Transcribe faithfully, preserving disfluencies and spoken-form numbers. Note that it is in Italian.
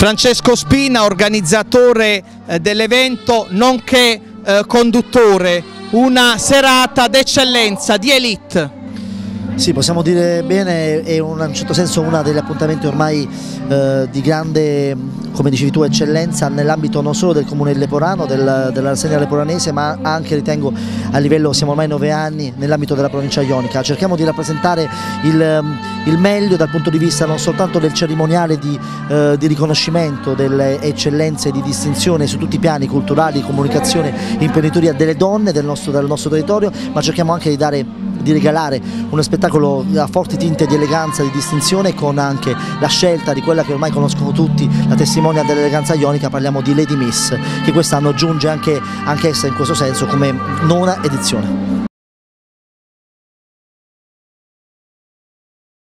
Francesco Spina, organizzatore eh, dell'evento, nonché eh, conduttore, una serata d'eccellenza, di elite. Sì, possiamo dire bene, è in un certo senso uno degli appuntamenti ormai eh, di grande, come dicevi tu, eccellenza nell'ambito non solo del comune di Leporano, del, della rassegna leporanese, ma anche, ritengo, a livello, siamo ormai nove anni, nell'ambito della provincia ionica. Cerchiamo di rappresentare il, il meglio dal punto di vista non soltanto del cerimoniale di, eh, di riconoscimento delle eccellenze e di distinzione su tutti i piani culturali, comunicazione, imprenditoria delle donne del nostro, del nostro territorio, ma cerchiamo anche di dare di regalare uno spettacolo a forti tinte di eleganza, di distinzione, con anche la scelta di quella che ormai conoscono tutti, la testimonia dell'eleganza ionica. Parliamo di Lady Miss, che quest'anno giunge anche, anche essa in questo senso come nona edizione.